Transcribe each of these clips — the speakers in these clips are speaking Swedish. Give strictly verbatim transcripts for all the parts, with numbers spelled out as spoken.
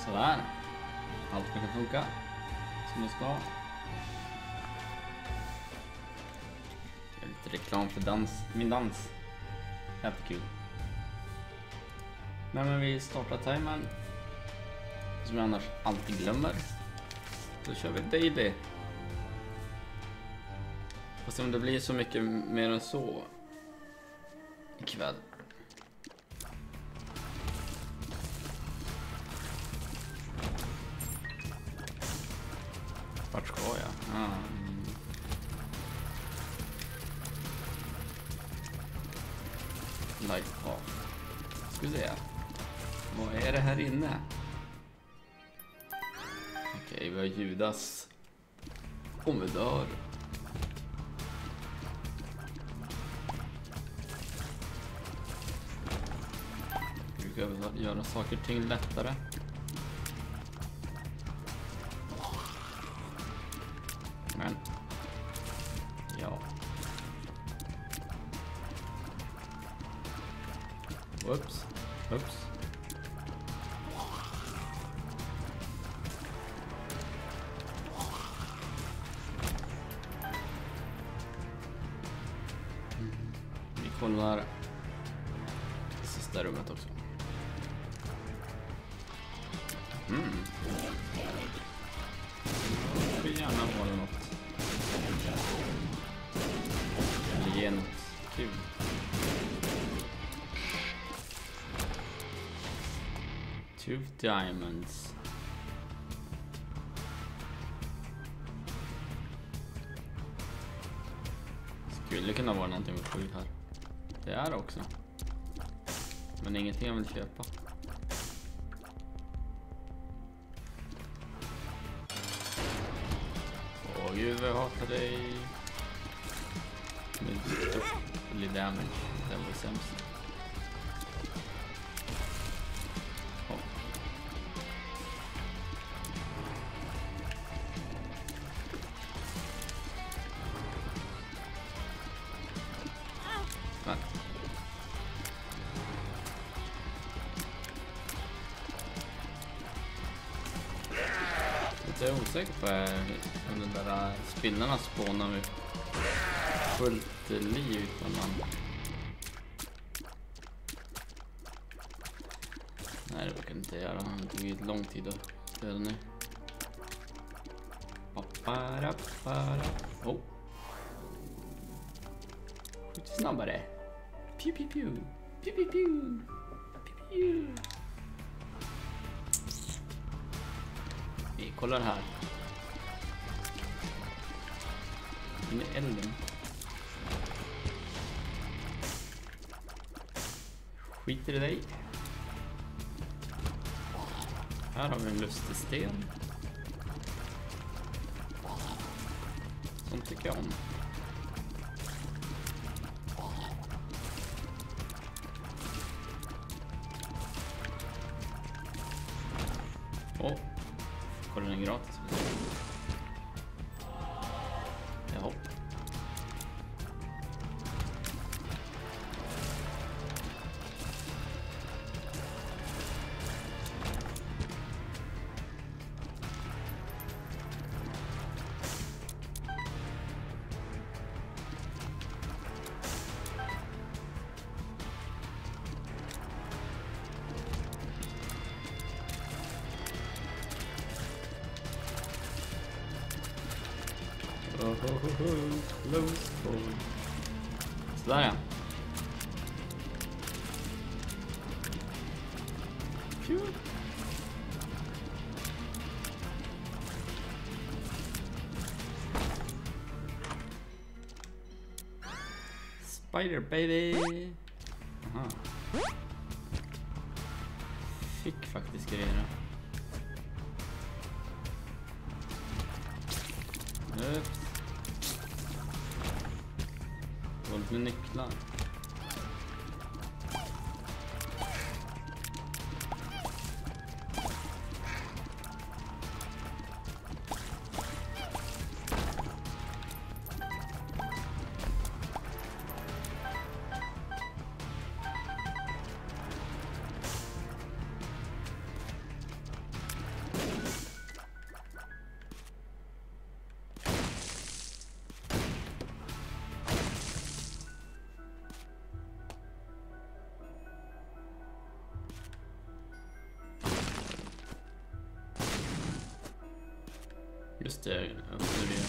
Sådär. Allt verkar funka som det ska. Jag lite reklam för dans, min dans. Jättekul. Nej, men vi startar timern. Som jag annars alltid glömmer. Då kör vi daily. Fast om det blir så mycket mer än så ikväll. Vart ska jag? Ah. Light off. Ska vi se. Vad är det här inne? Okej, vi har Judas. Om vi dör. Vi brukar göra saker och ting lättare. Men ja. Whoops. Whoops. Mm. Vi kollar det sista rummet också. Mm. Jag vill gärna ha något. Eller ge något kul. Two diamonds. Skulle kunna vara någonting med sju här. Det är också. Men ingenting jag vill köpa. Åh gud vad jag hatar dig. Lite damage. Det var sämst. Oh. Men. Jag är osäker på om den där spinnarna spånar med fullt liv utan man... Nej, det verkar inte göra. Det tog lång tid att döda nu. Oh. Skjut snabbare. Pew pew pew. Pew pew pew. Pew pew. Vi kollar här. In i elden. Skiter i dig. Här har vi en lustig sten. Sånt tycker jag om. Åh, får den gratis? Jaha. Oh, oh, oh, oh. Close call. Sådär ja. Phew. Spider baby. Aha. Fick faktiskt grejer. Oops. Våld med nycklar. Just det, öppnar vi.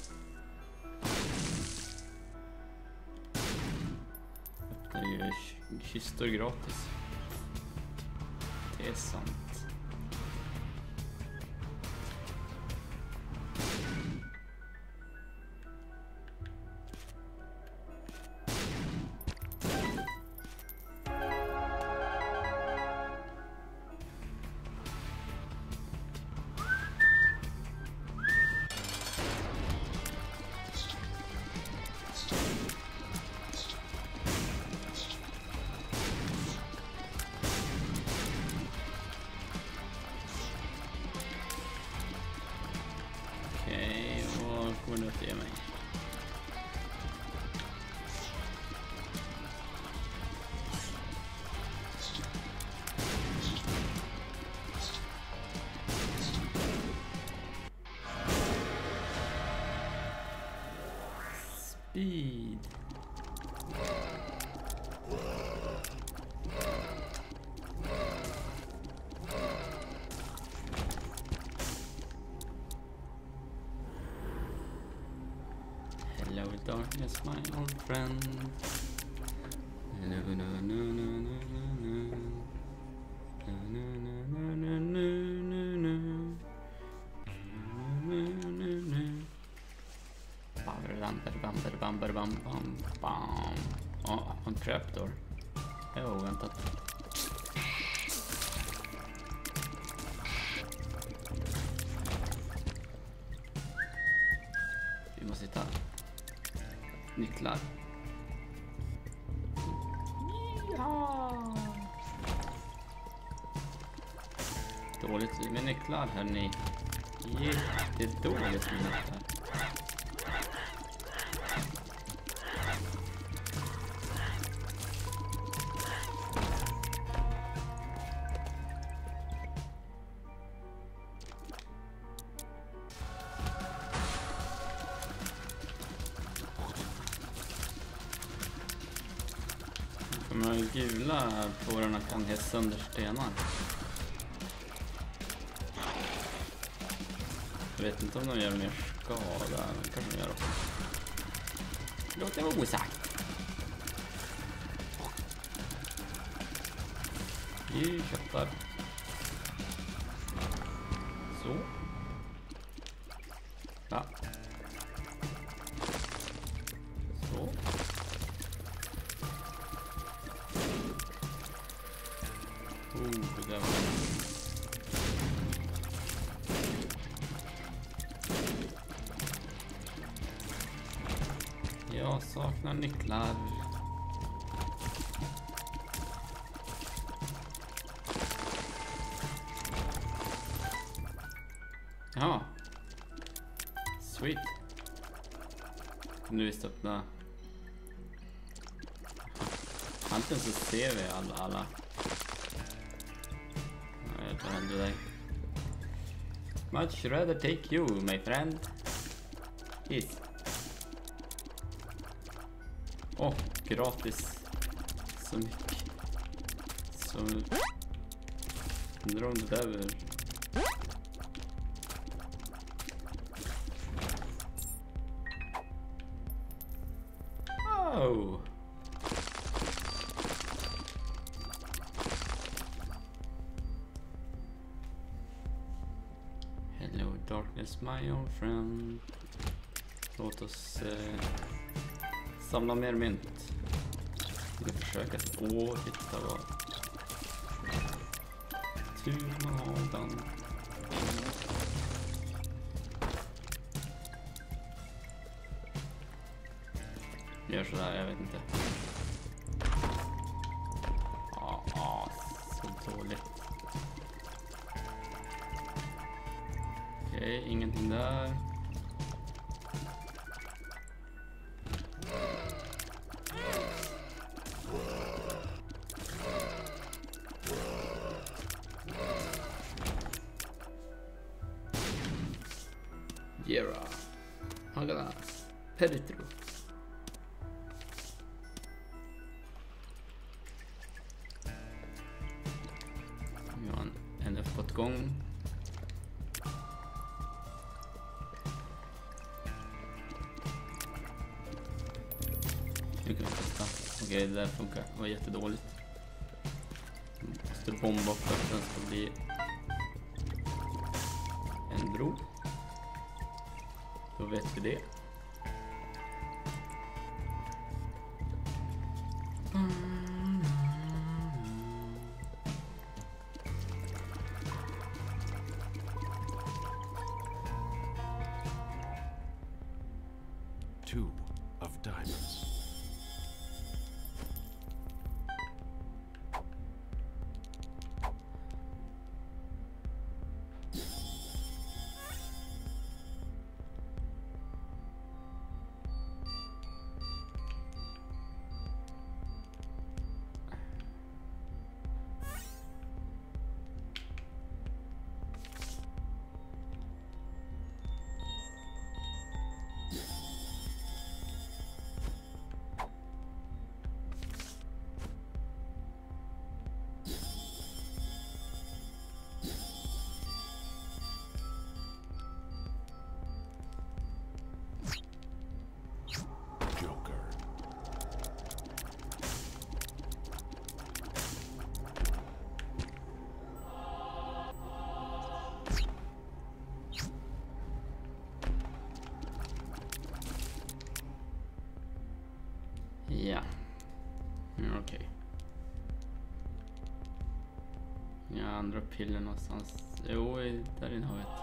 Öppnar ju kistor gratis. Det är sant. Okej, vad kommer du att ge mig? Speed. Hello darkness, my old friend. No, no, no, no, no, no, no. No, no, no, no, no, no, no. No, no, no. Bam, bam, bam, bam, bam, bam, bam. Ja, en trapdoor. Det var oväntat. Vi måste hitta nycklar. Ja. Dåligt med nycklar, hörni. Jättedåligt med nycklar. De här gula tårarna kan ge sönder stenar. Jag vet inte om de gör mer skada. Kanske de gör också. Låt det vara osagt. Vi köttar. Så. Ja. Så. Oh, det där var... Jag saknar nycklar. Ja. Sweet. Nu visst öppna. Antingen så ser vi alla. alla. Jag tar hellre dig. Much rather take you, my friend. Yes. Åh, oh, gratis. Så mycket. Så... Undrar om det där väl... Oh! Hello darkness, my old friend. Låt oss... Eh... samla mer mynt. Vi försöker få hitta vad tur man har den. Gör sådär, jag vet inte. Ja, ah, så dåligt. Okej, okay, ingenting där. Jera, Haganas, Peritro. Vi har en N F på ett gång. Okej, det där funkar. Det var jättedåligt. Måste bomba för att den ska bli en bro. Då vet vi det. Two of diamonds. Ja. Mm, okej. Okay. Ja, andra piller någonstans. Jo, där inne har vi ett.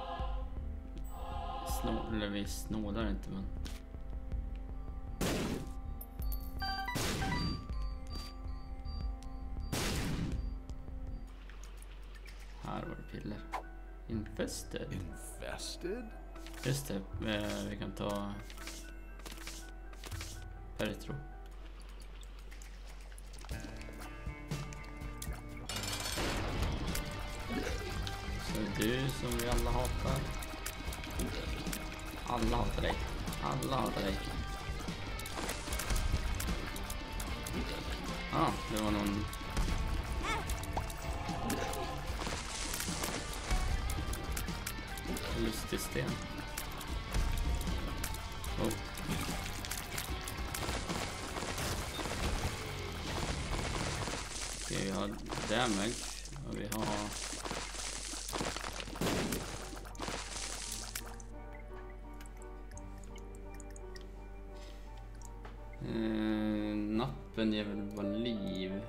Snå, eller vi snålar inte, men... Här var det piller. Infested. Infested? Just det, vi kan ta... Peritro. Så du som vi alla hatar. Alla hatar dig. Alla hatar dig. Ah, det var någon... lustig sten. Oh. Okej, vi har damage och vi har... Eh, nappen ger väl bara liv.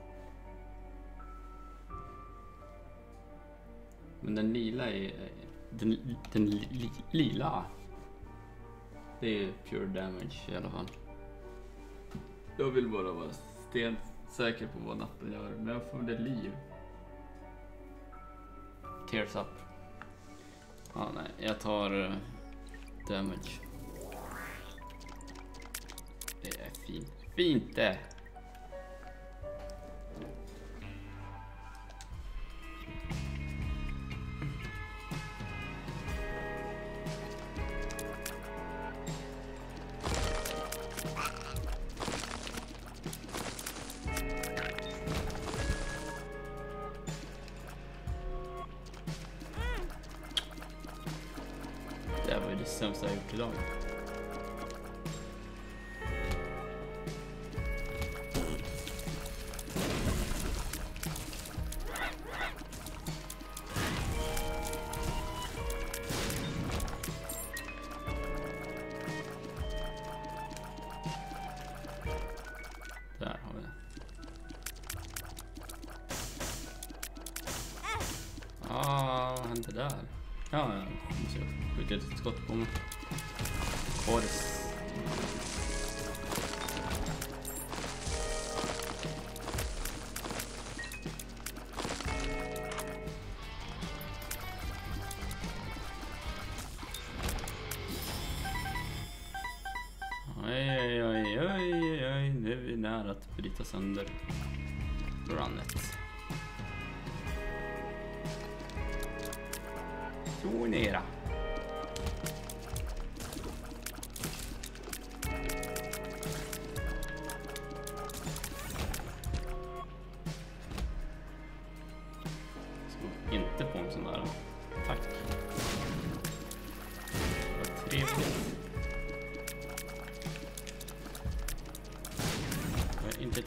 Men den lila är... Den, den li, li, lila. Det är pure damage i alla fall. Jag vill bara vara sten säker på vad nappen gör, men jag får det liv. Tears up. Ja, nej, jag tar uh, damage. Det är fint. Fint det! Det var ju det sämsta jag gjort idag. Där har vi det. Ah, vad hände där? Ja, jag måste skjuta ett skott på mig. Boris. Oj, oj, oj, oj, oj, nu är vi nära att bryta sönder runnet. Så nära. Så inte på en sån där. Tack. Vad trevligt.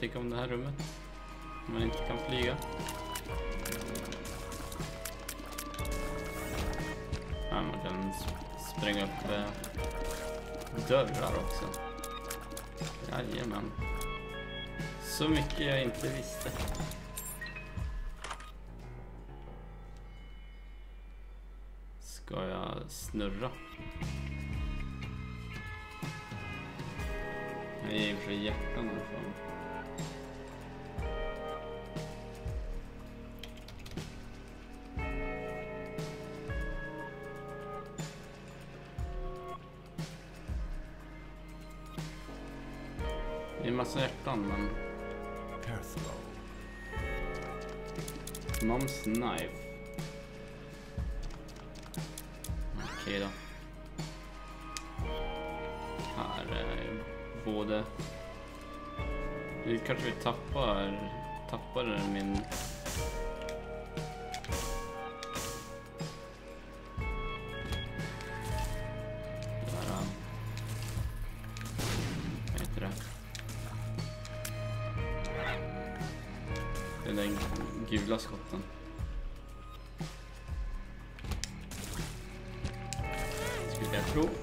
tycker om det här rummet. Om man inte kan flyga. Ja, man kan spränga upp eh, dörrar också. Jajamän. Så mycket jag inte visste. Ska jag snurra? Jag är för hjärtan härifrån. Det är en massa hjärtan, men... Mom's knife. Okej då. Här är både... Nu kanske vi tappar... Tappar min... Där, vad heter det? Den där gula skotten. Skulle jag tro.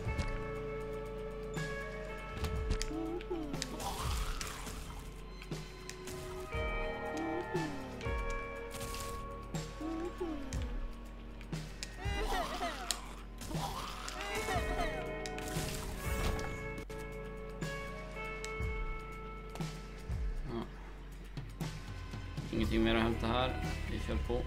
Ingenting mer att hämta här. Vi kör på.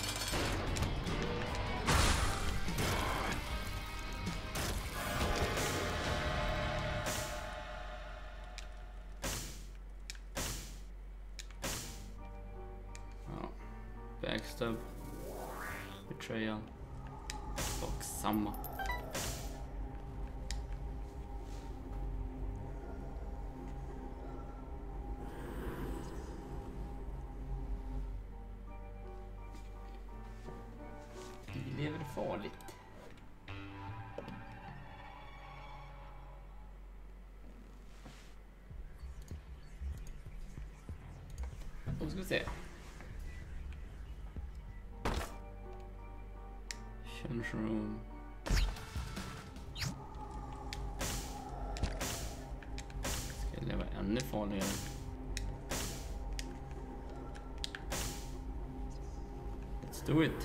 Ja. Backstab. Betrayal. Och samma. Lever farligt. Då ska vi se. Change room. Ska jag leva ännu farligare? Let's do it.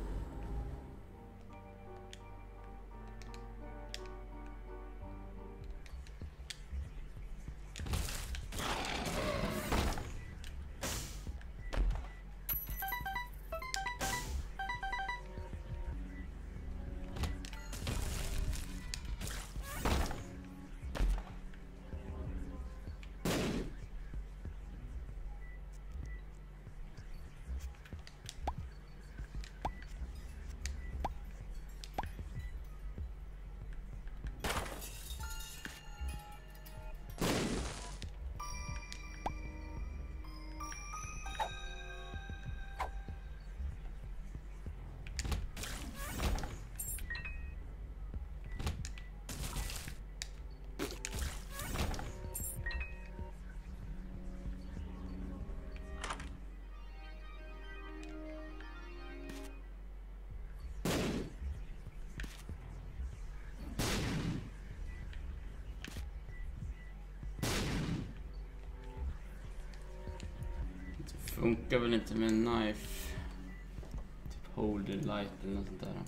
Funkar väl inte med en knife. Typ holy light eller något sånt där.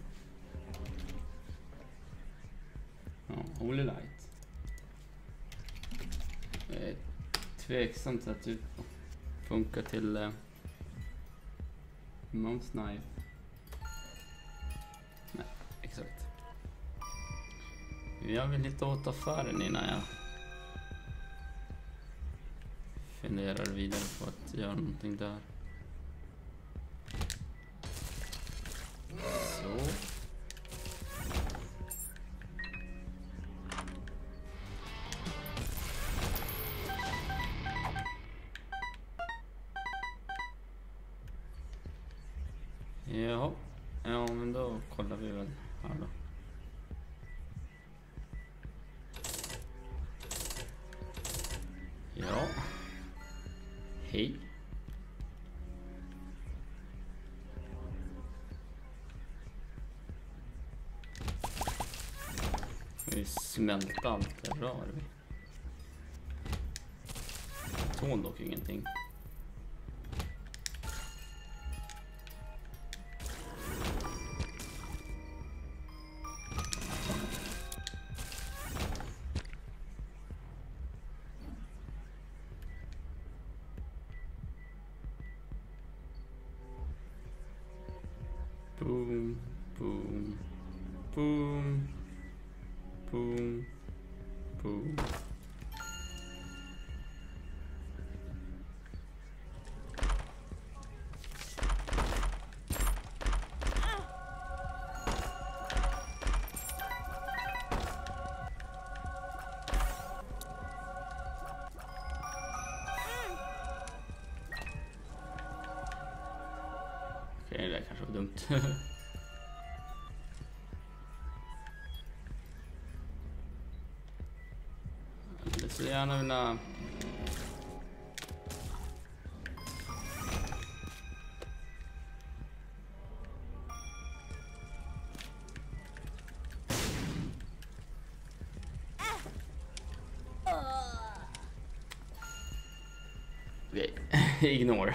Ja, holy light. Jag är tveksamt att det funkar till uh, Mom's knife. Nej, exakt. Jag vill lite åt affären innan jag funderar vidare på att göra någonting där. Så. Jaha. Ja, men då kollar vi väl här då. Hej. Vi smälta allt det rör vi. Tål dock ingenting. Boom, boom, boom, boom, boom. Okej, det där kanske var dumt. Det skulle gärna vilja... Okej, ignore.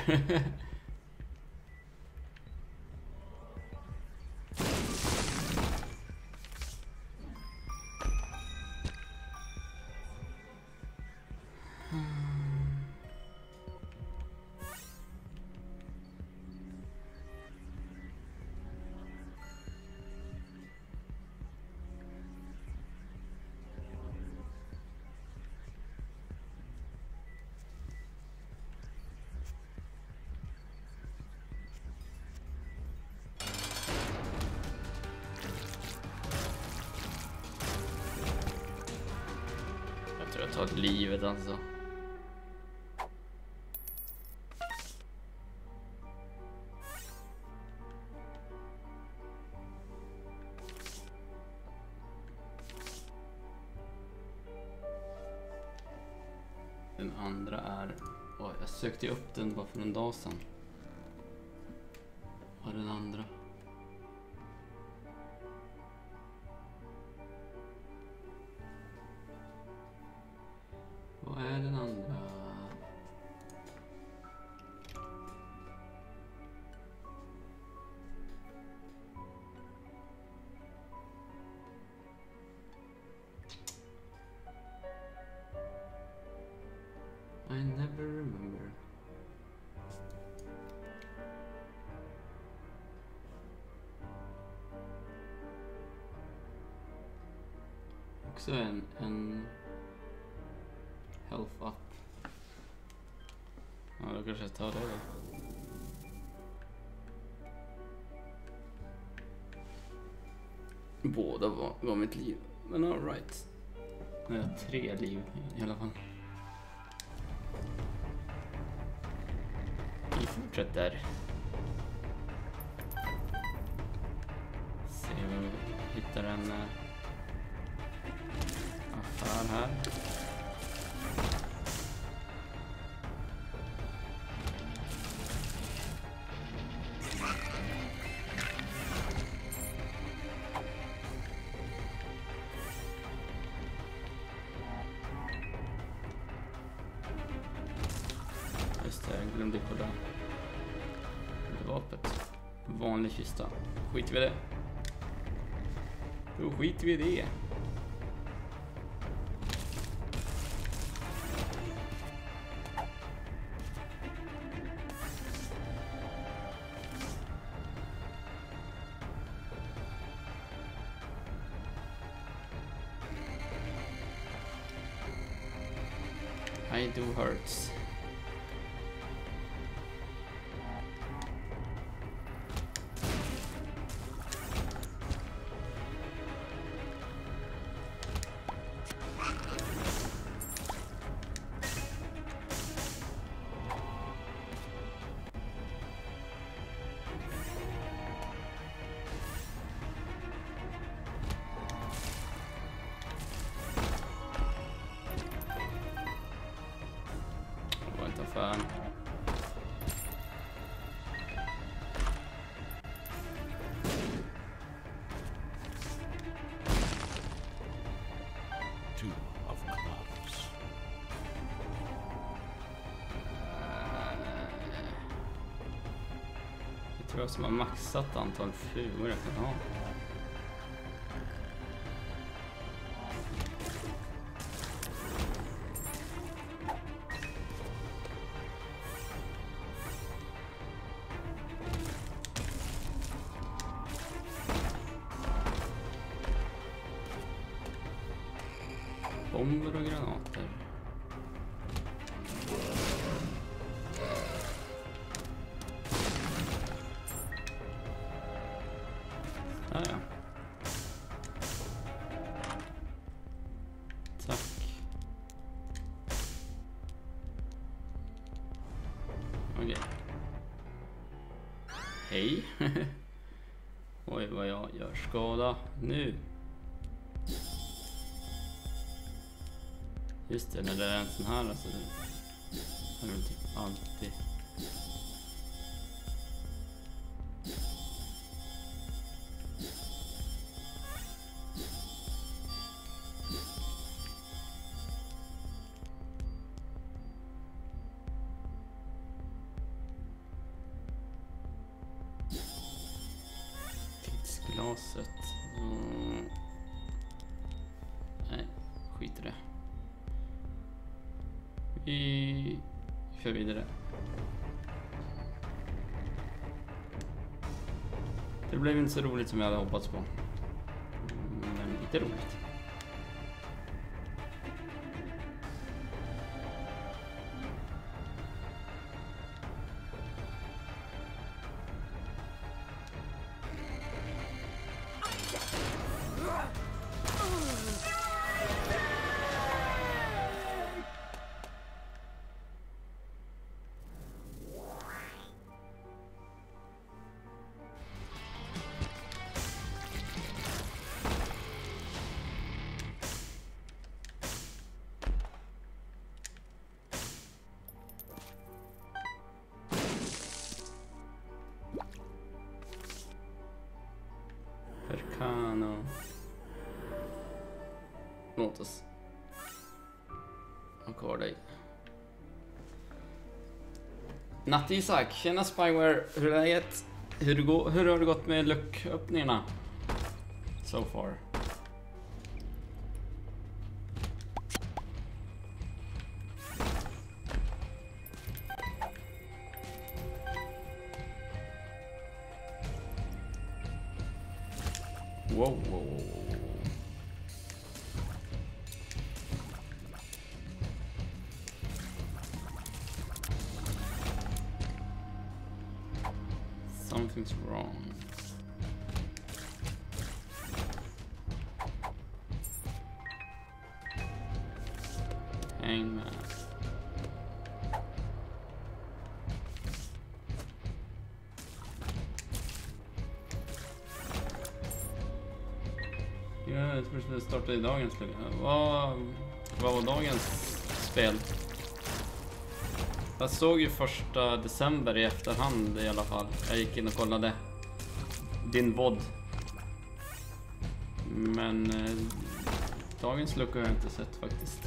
Jag tror jag tar livet alltså. Den andra är... Oh, jag sökte upp den bara för en dag sedan. Vad är den andra? Vad är den andra? I never remember. Också en, en health up. Ja, då kanske jag tar det då. Båda var, var mitt liv. Men all right. Nu har jag tre liv i alla fall. Vi fortsätter. Se om vi hittar en uh, affär här. Just det, jag glömde kolla vapnet. Vanlig kista. Skit vi det. Då skiter vi det. I do hurts. tror jag som har maxat antal flugor jag kan ha. Bomber och granater. Ah, ja. Tack. Okej. Hej. Oj, vad jag gör skada nu. Just det, när det är en sån här alltså, det är typ alltid. Tidsglaset. Mm. Nej, skit i det. Vi kör vidare. Det blev inte så roligt som jag hade hoppats på. Men lite roligt. Percano. Låt oss ha kvar dig. Natt Isak, tjena Spyware, hur är läget? Hur, det går, hur har det gått med lucköppningarna? So far. Wow, wow, wow, wow. Something's wrong. Hangman. Jag tror att starta i dagens spel. Vad, vad var dagens spel? Jag såg ju första december i efterhand i alla fall. Jag gick in och kollade din V O D. Men eh, dagens lucka har jag inte sett faktiskt.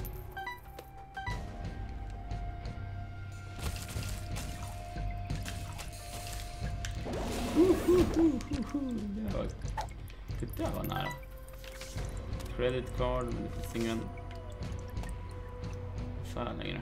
Det var, det där var nära. Credit card, men det finns ingen affär längre.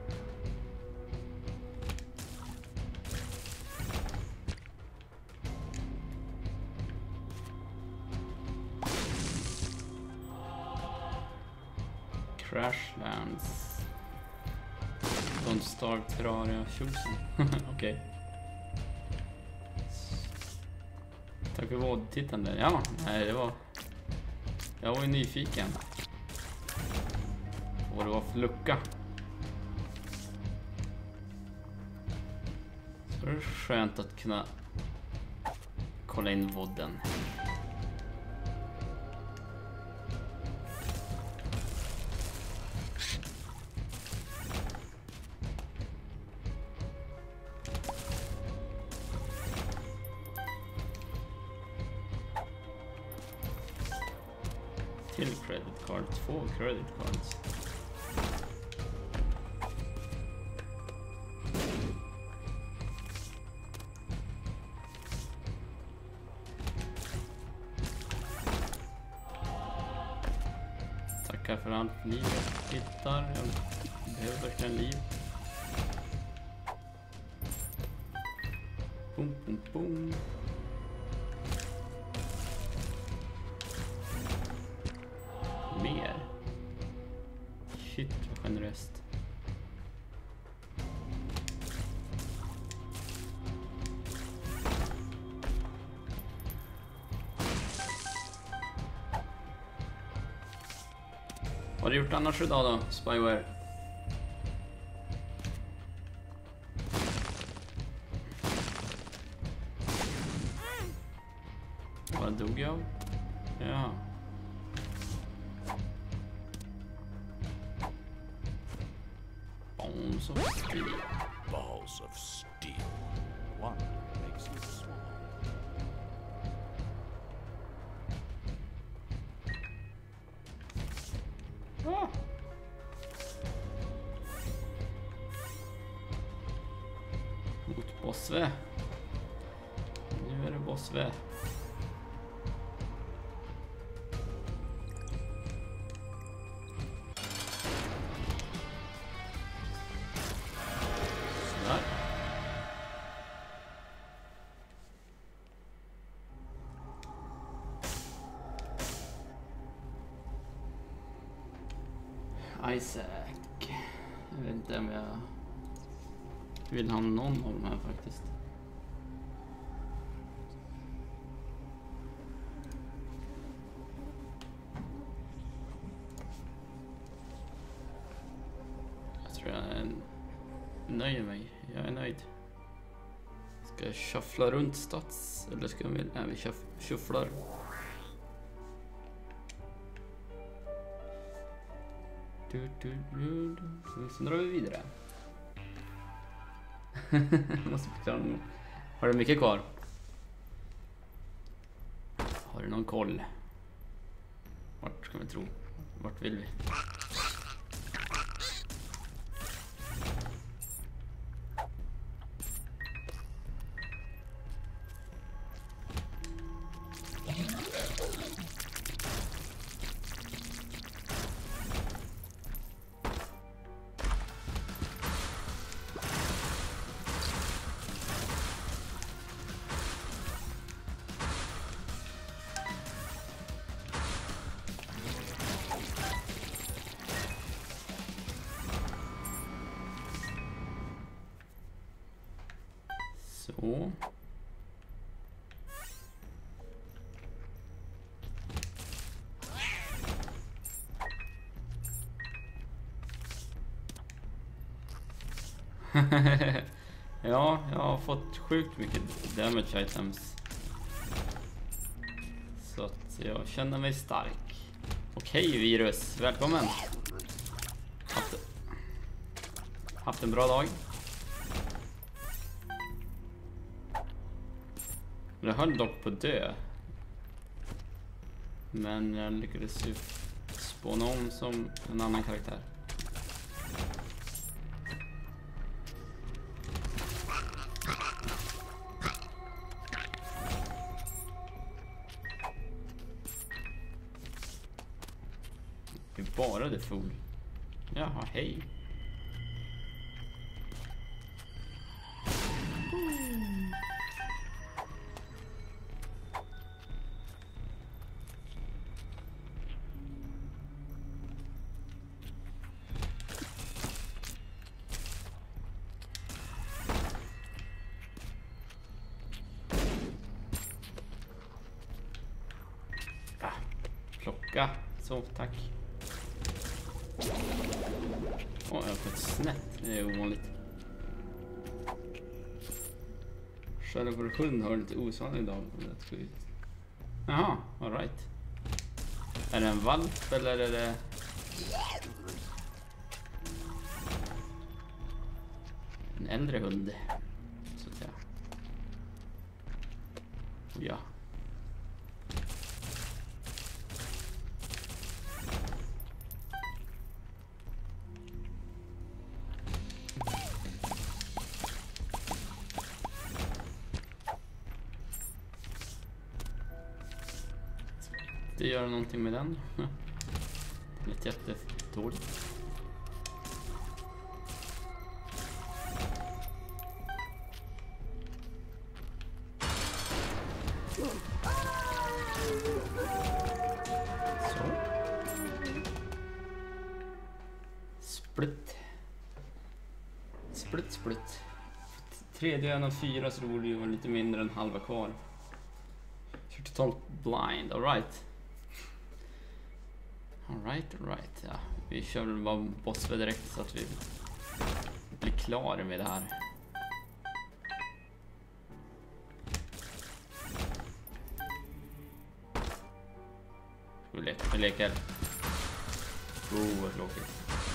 Crashlands. Don't Starve Terraria Chosen. Okej. Okay. Tack för V O D-tittande. Ja, nej det var... Jag var ju nyfiken. Vad det var för lucka. Så det är skönt att kunna kolla in V O D-en. Till credit card, två credit cards. tackar för allt livet hittar. Jag behöver verkligen liv. Boom, boom, boom. Mer. Shit, vad generöst. Vad har du gjort annars idag då, Spyware? Vad dog jag? Ja. Balls of steel. Balls of steel. One makes you small. Ah. Mot Bossve. Nu är det Bossve. Sådär. Isaac. Jag vet inte om jag vill ha någon av de här faktiskt. Jag tror jag nöjer mig. Jag är nöjd. Ska jag shuffla runt stats? Eller ska vi... Nej, vi shufflar. Du, du, du, du. Så drar vi vidare. Måste förklara något. Har du mycket kvar? Har du någon koll? Vart ska vi tro? Vart vill vi? Så. Ja, jag har fått sjukt mycket damage items. Så att jag känner mig stark. Okej, virus. Välkommen. Haft, haft en bra dag. Jag höll dock på dö. Men jag lyckades ju spåna om som en annan karaktär. Det är bara det fool. Jaha, hej. Plocka. Så, tack. Åh, jag har fått snett. Det är ovanligt. Själva hund har lite osvanlig idag. Jaha, all right. Är det en valp eller är det... en äldre hund? Så att säga. Ja. Det gör någonting med den. Lite jättedåligt. Så. Split. Split, split. Tredje en av fyra, så det borde ju vara lite mindre än halva kvar. Så totalt blind, alright. Alright, alright. Ja, vi kör väl bara boss direkt så att vi blir klara med det här. Vi leker. Vi leker. Oh, vad tråkigt.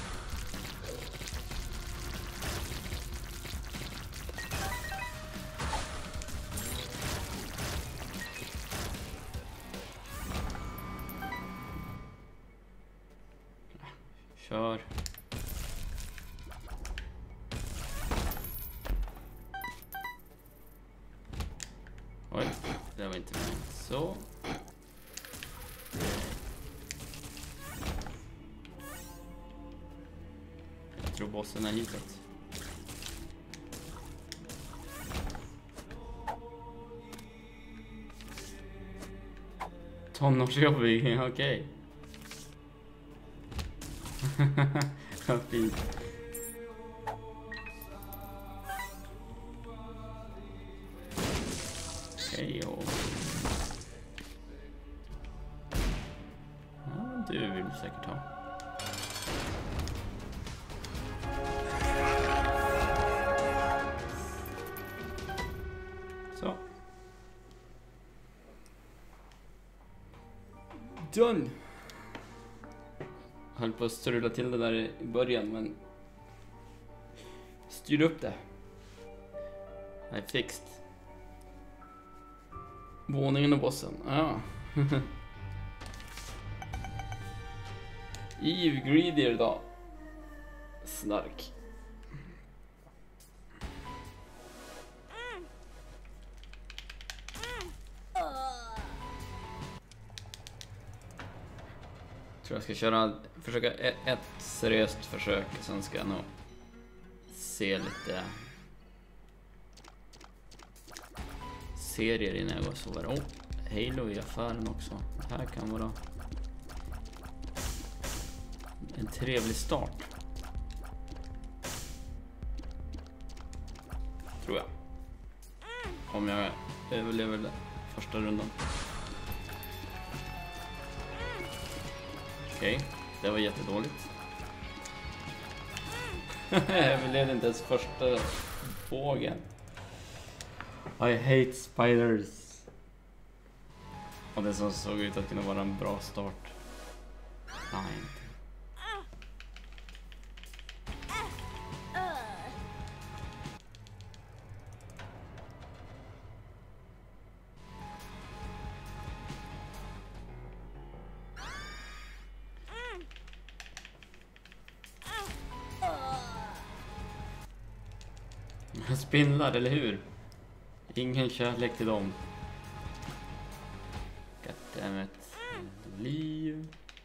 Kör. Oj, det var inte med. Så. Jag tror bossen är hitåt. Tonårsjobbig, okej. Okay. Vad fint. Hej och... Ja, du vill säkert ha. Så. Done. Höll på att strula till det där i början, men styrde upp det. I fixed. Våningen och bossen. Ja. Eve Greedier då. Snark. Jag tror jag ska köra, försöka ett, ett seriöst försök, sen ska jag nog se lite serier innan jag går och sover. Oh, Halo i affären också. Det här kan vara en trevlig start. Tror jag. Om jag överlever den första rundan. Okej, okay, det var jättedåligt. Jag överlevde inte ens första vågen. I hate spiders. Och det som såg ut att kunna vara en bra start. Nej, inte. Spindlar, eller hur? Ingen kärlek till dem. Goddammit. Liv.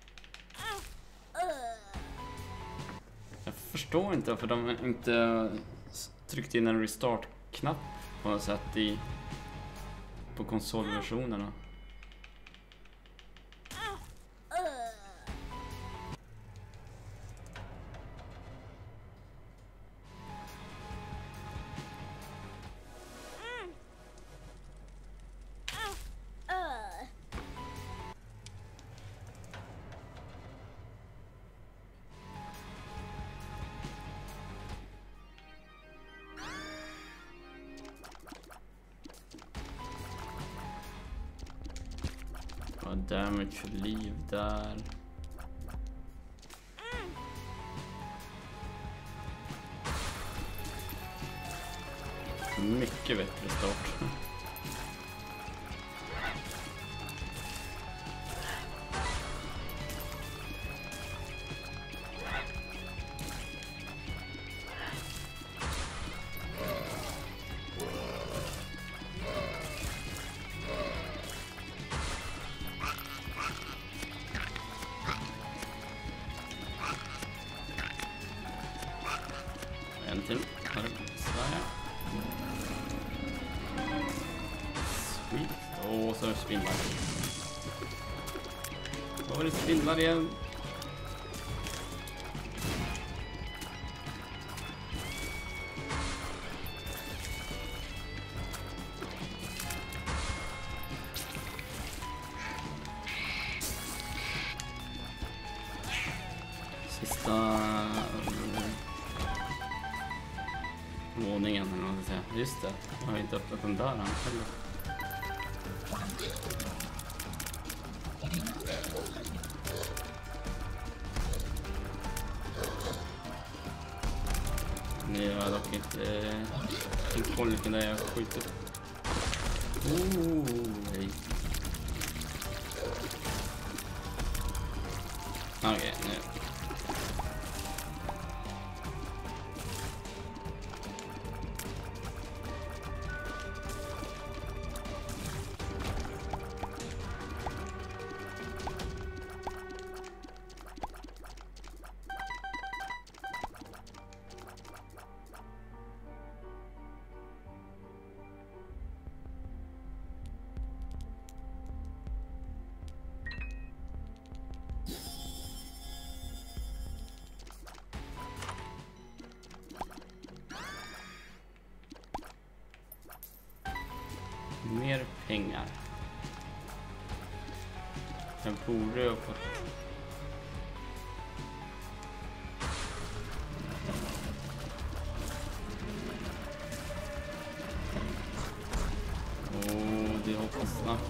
Jag förstår inte varför de inte tryckt in en restart-knapp på något sätt i på konsolversionerna. Damage för liv där. Mycket bättre start. spindlar. Vad var det spindlar igen? Sista våningen eller vad man ska säga. Just det, jag har inte öppnat den där heller. Nu har jag dock inte en koll vilken där jag skjuter. Oh, nej. Okej, okay, nu. Mer pengar. Jag borde ha fått. Åh, det hoppas snabbt.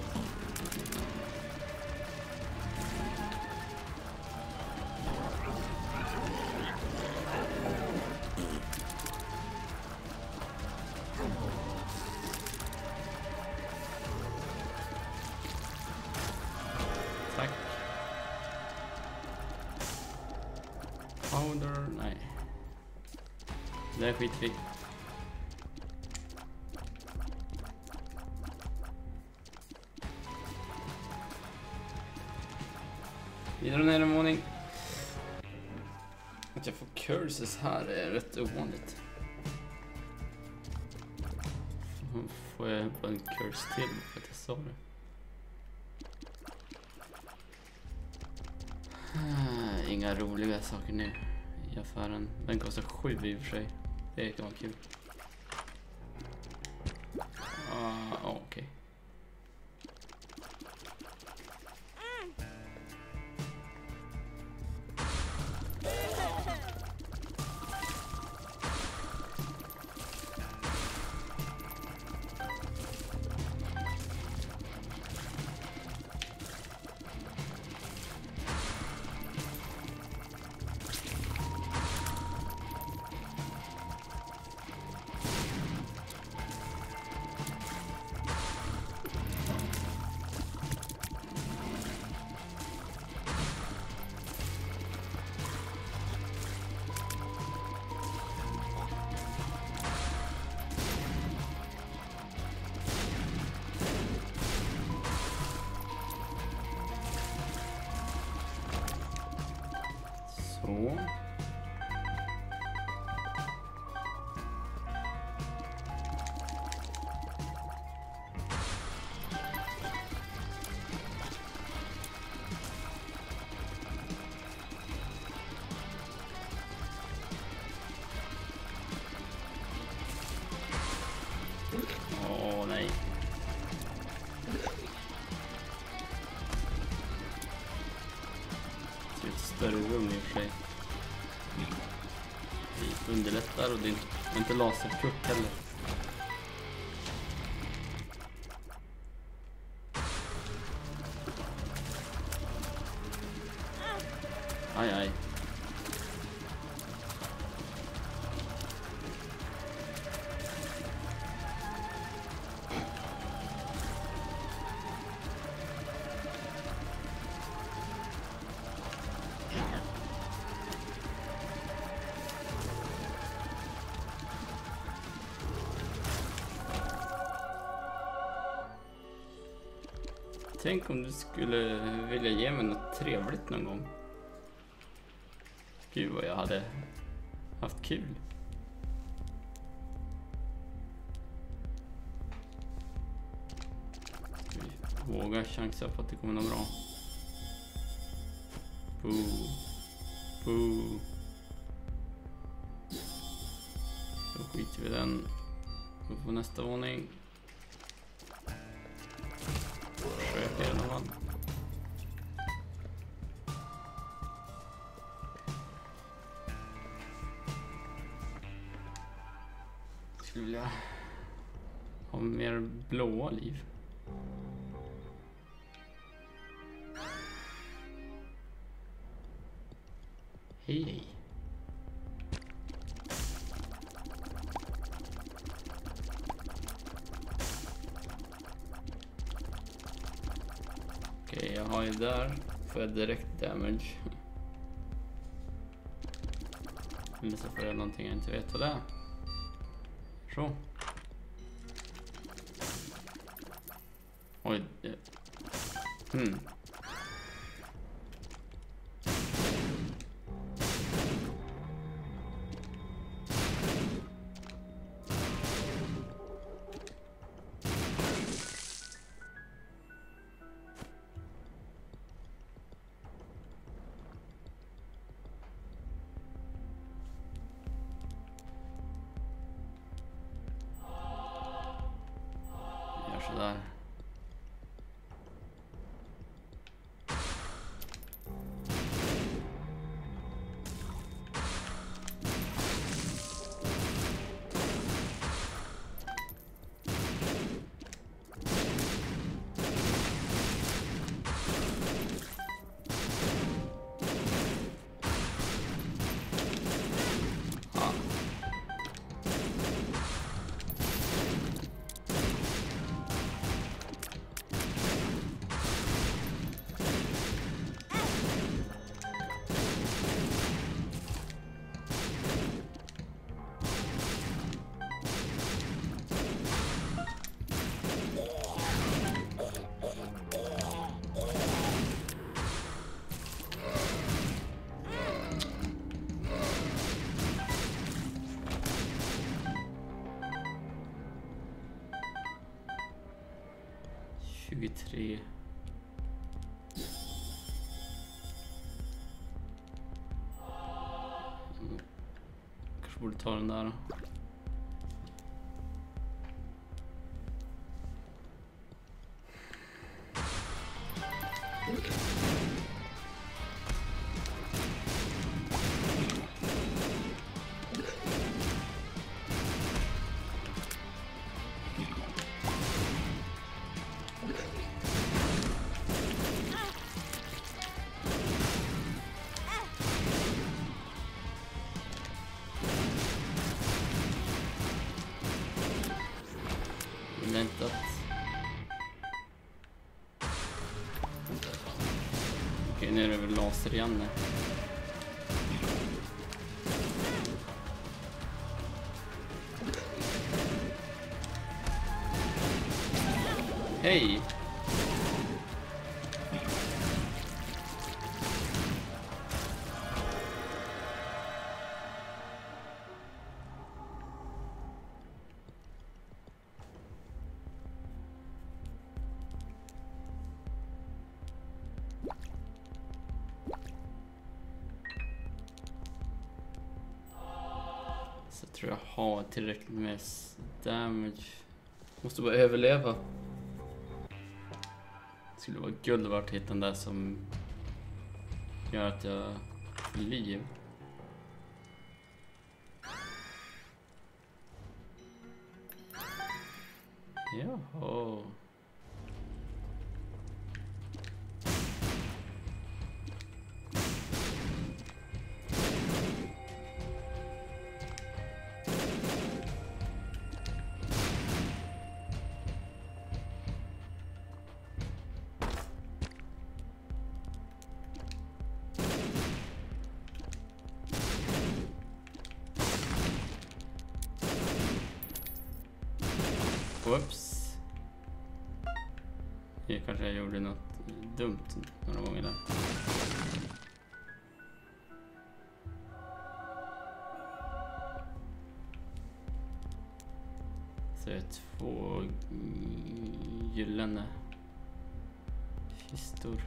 Tack. Powder, nej. Det är skitfritt. Vidare ner en våning. Att jag får curses här är rätt ovanligt. Får jag bara en curse till för att jag sa det. Inga roliga saker nu i affären. Den kostar sju i och för sig. Det kan vara kul. Ah, okej. Okay. Så. Åh, nej. Det är ett större rum i och för sig. Det underlättar och det är inte laserkutt heller. Aj, aj. Tänk om du skulle vilja ge mig något trevligt någon gång. Gud vad jag hade haft kul. Våga chansa på att det kommer något bra. Boo. Boo. Då skiter vi den. Gå på nästa våning. Försöker i alla fall. Skulle vilja ha mer blåa liv. Hej hej. Okej, okay, jag har ju där. Får jag direkt damage. Eller så får jag någonting jag inte vet vad det är. Så. Oj. Det. Hmm. Sådär. tjugotre. Mm. Kanske borde ta den där. Väntat. Okej, nu är det väl laser igen. Hej! Så tror jag har tillräckligt med damage. Måste bara överleva. Det skulle vara guld vart att hitta den där som gör att jag får liv. Jaha. Whoops. Jag kanske jag gjorde något dumt några gånger där. Så det är två gyllene. Kistor.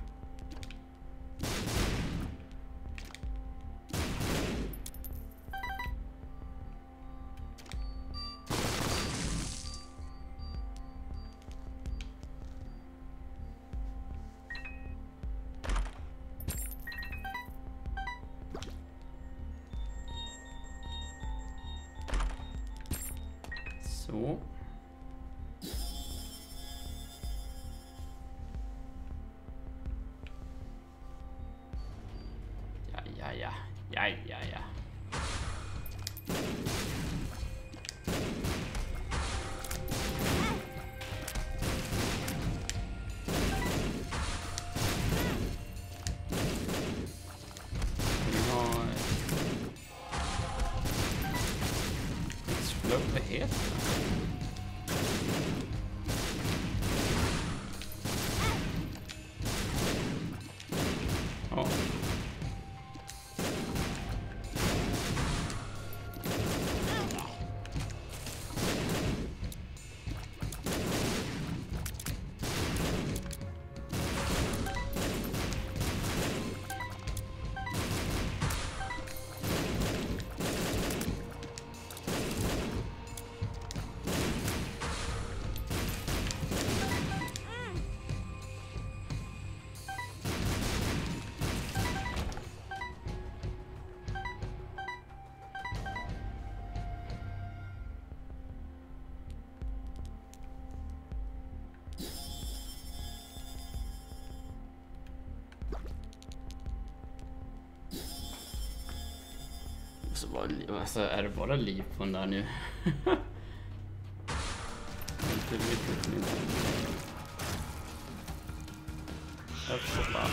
Så. Ja, ja, ja. Ja, ja, ja. Vi har... Explode, vad heter det? Ja. Så bara, alltså, är det bara liv på den där nu? Inte riktigt min. Jag får bara.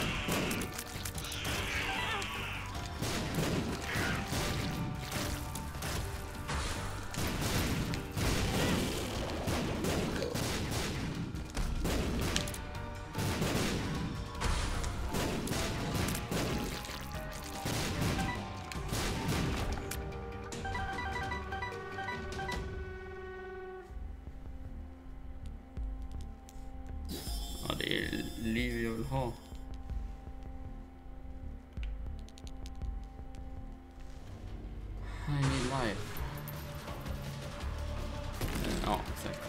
Ja, det är liv jag vill ha. I need life. Ja, exakt.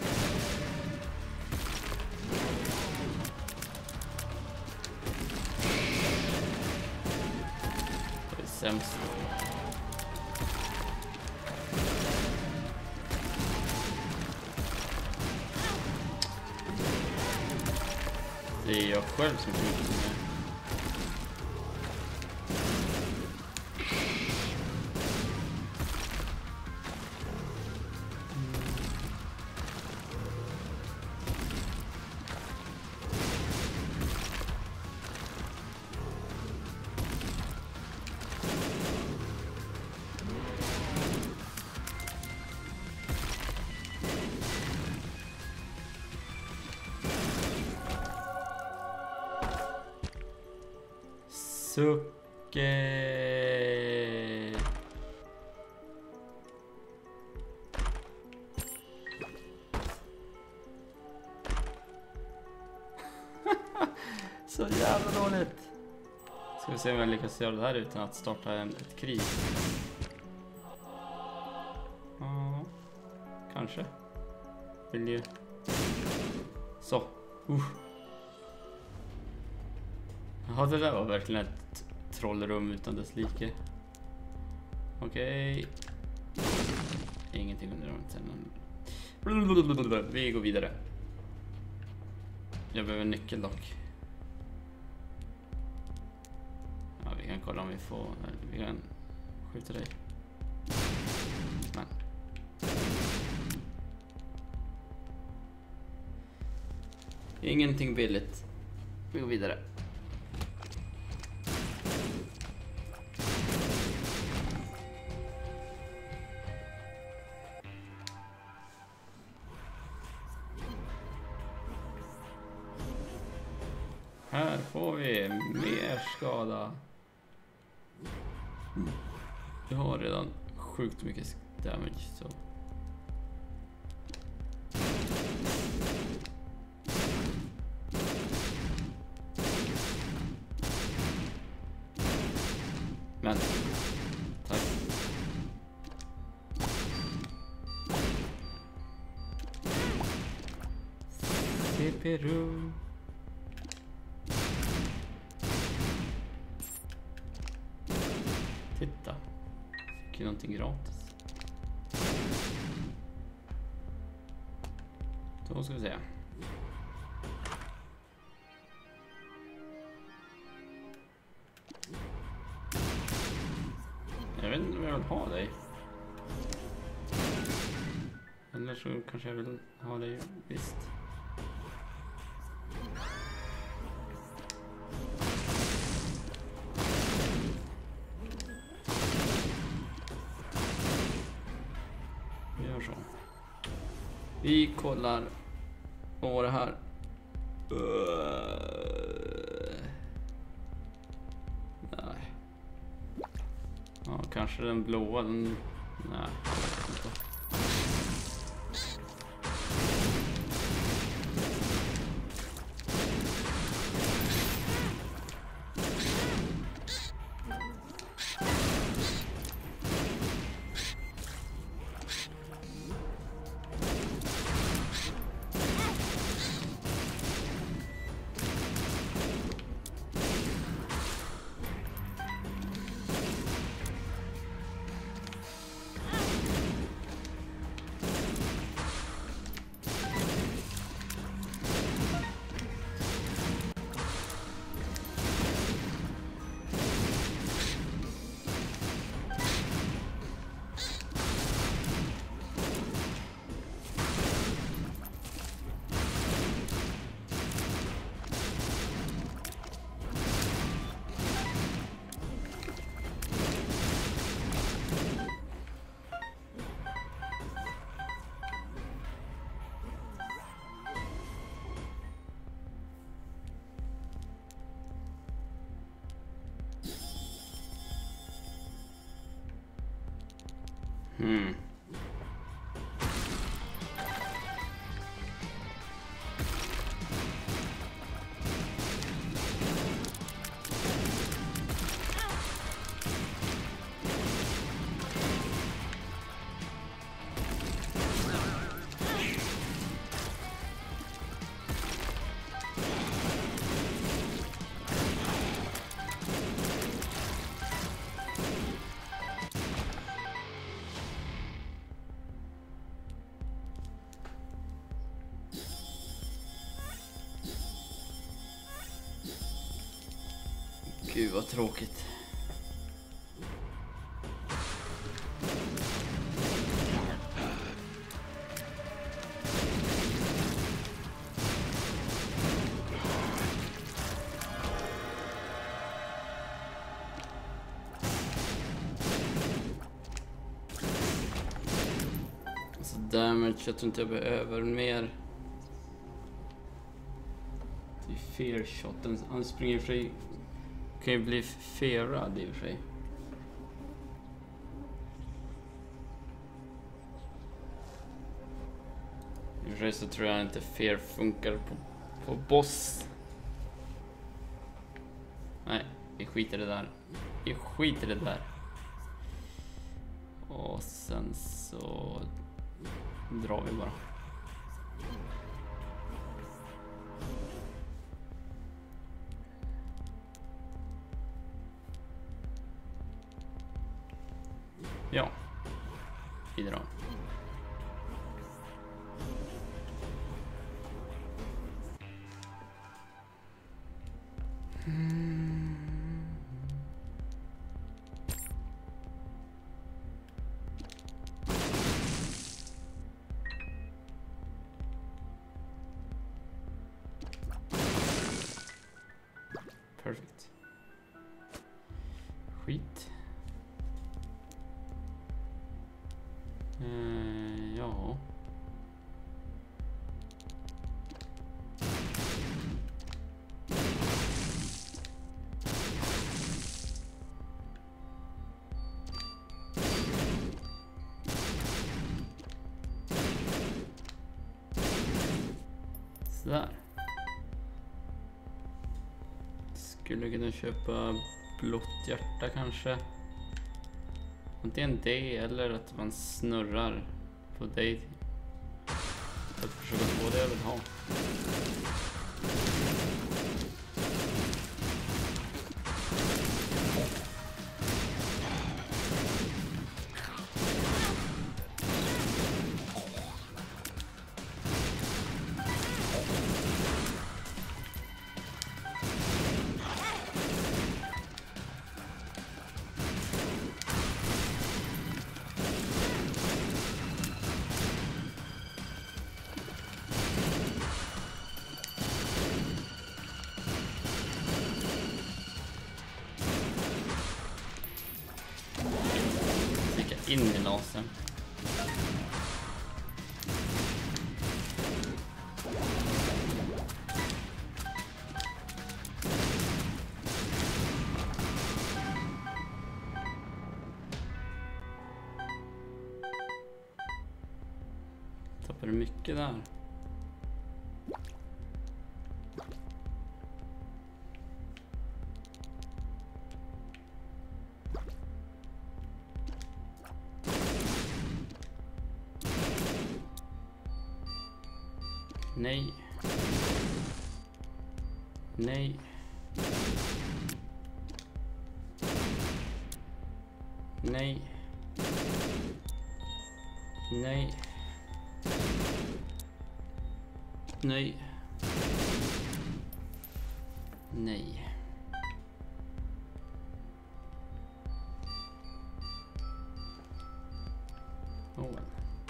Det är sämst. Det är jag själv som skjuter med. Sucke. Så jävla dåligt. Ska vi se om jag lyckas göra det här utan att starta en, ett krig. Ja, kanske. Vill ju. Så. Uh. Ja, det där var verkligen ett trollrum utan dess like. Okej. Okay. Ingenting under dem sen. Vi går vidare. Jag behöver en nyckel dock. Ja, vi kan kolla om vi får... Vi kan skjuta dig. Men. Ingenting billigt. Vi går vidare. Här får vi mer skada. Jag har redan sjukt mycket damage så. Men tack. C P R U. Titta. Fick ju någonting gratis. Då ska vi se. Jag vet inte om jag vill ha dig. Eller så kanske jag vill ha dig visst. Vi gör så. Vi kollar på det här. Nej. Ja, kanske den blåa. Den... Nej. Hmm. Gud vad tråkigt. Alltså damage, jag tror inte jag behöver mer. Det är fear shoten. Han springer fri. Kan ju bli fearad i och för sig. I och för sig så tror jag inte fear funkar på, på boss. Nej, vi skiter det där. Vi skiter det där. Och sen så drar vi bara. Ja, vi drar. Mm. Perfect. Skit. Eh, ja. Sådär. Skulle kunna köpa blått hjärta kanske. Antingen det eller att man snurrar på dig. För att försöka få det jag vill ha. In i lasen. Tappar du mycket där? Nej. Nej. Nej. Nej. Nej. Nej. Oh well.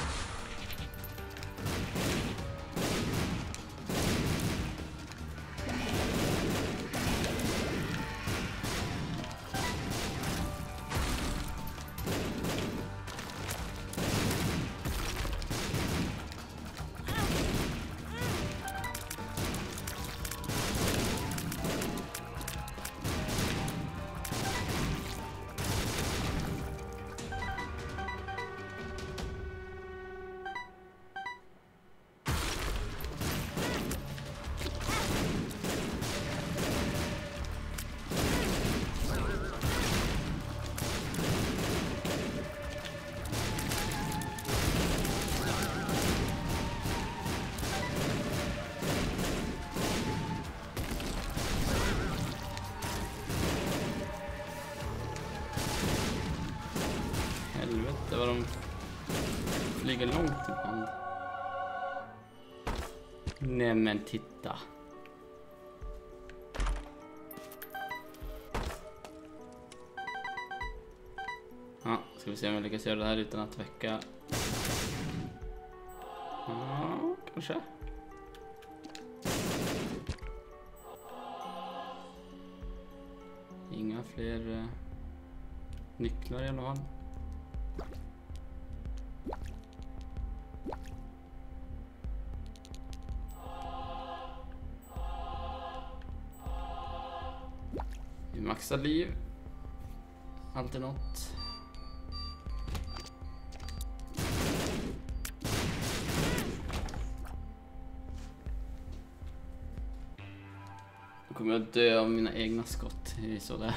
Helvete vad de flyger långt ibland. Nej men titta. Ja, ska vi se om jag lyckas göra det här utan att väcka. Ja, kanske. Inga fler uh, nycklar i alla fall. Vi maxar liv. Alltid något. Nu kommer jag dö av mina egna skott. Det är så där.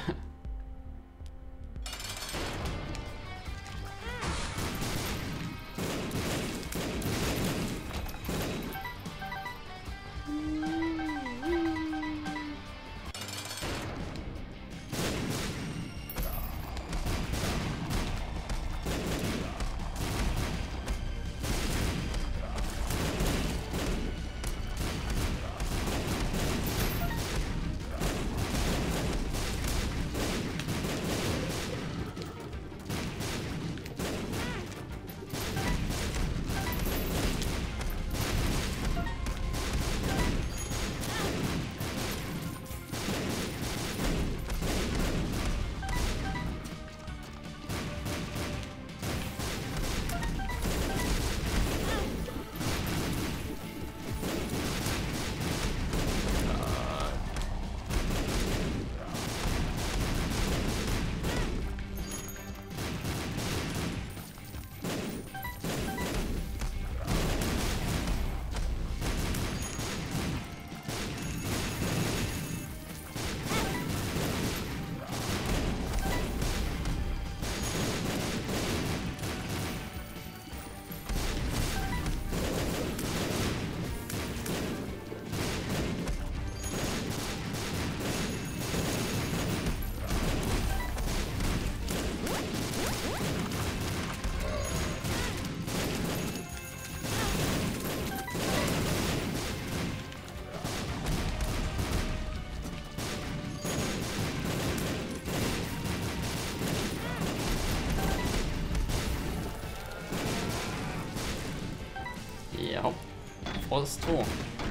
Oss två.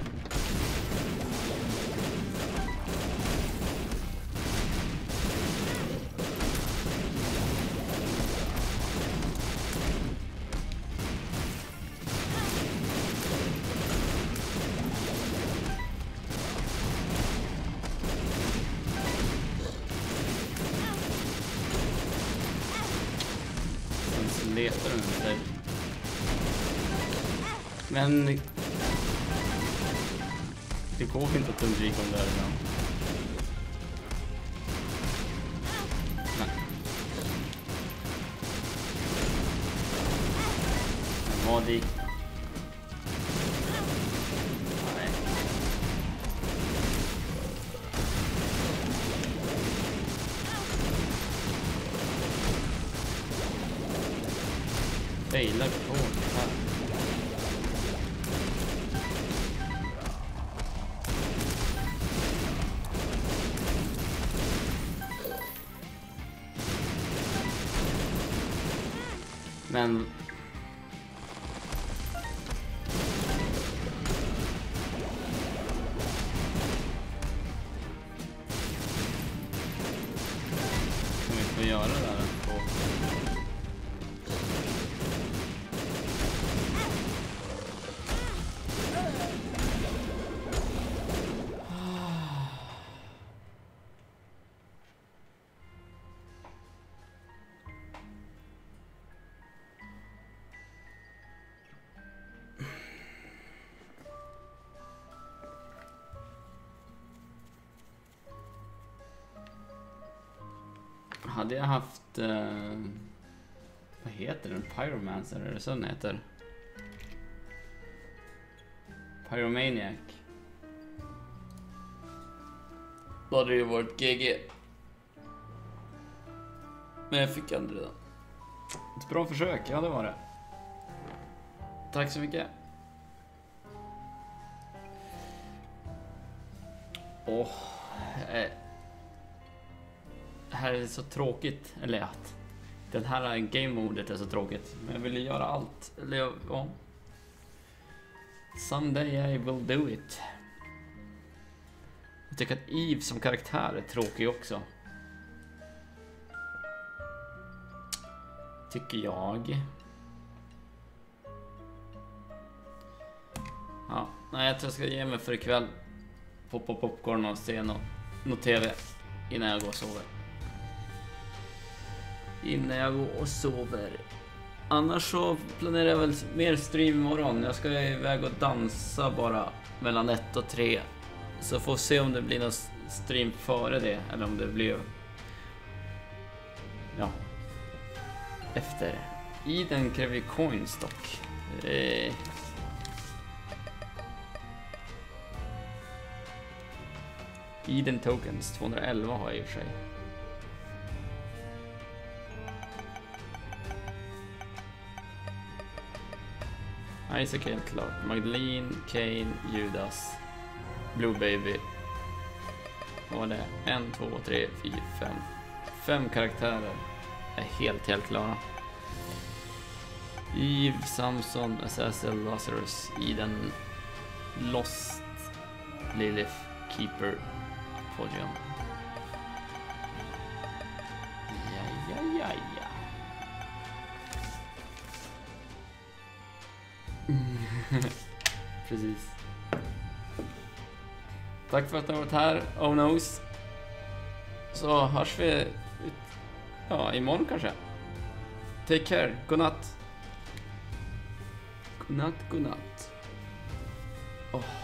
Sen letar de efter. Men det går inte att undvika om det här ibland. Nej. Men vad det... Nej. Failar på här. Men kan vi få göra det där på hade jag haft eh, vad heter den? Pyromancer, är det så den heter? Pyromaniac. Då hade det ju varit G G. Men jag fick aldrig redan. Ett bra försök, ja det var det. Tack så mycket. Åh, eh. Det här är så tråkigt, eller att den här game-modet är så tråkigt. Men jag vill göra allt, eller ja. Someday I will do it. Jag tycker att Eve som karaktär är tråkig också. Tycker jag. Ja, nej jag tror jag ska ge mig för ikväll. Poppa popcorn och se något, något tv innan jag går och sover. Innan jag går och sover. Annars så planerar jag väl mer stream imorgon. Jag ska iväg och dansa bara mellan ett och tre. Så får se om det blir någon stream före det. Eller om det blir... Ja. Efter. I den kräver vi coins dock. Eh... Eden tokens tvåhundraelva har jag i och för sig. Isaac helt klart. Magdalene, Kane, Judas, Blue Baby. Vad var det? En, två, tre, fyra, fem. Fem karaktärer är helt, helt klara. Eve, Samson, Assassin, Lazarus, Eden, Lost, Lilith, Keeper, Podium. Ja, ja, ja, ja. Precis. Tack för att du har varit här, Oh Knows. Så hörs vi ja, imorgon kanske. Take care, godnatt. Godnatt, godnatt. Oh.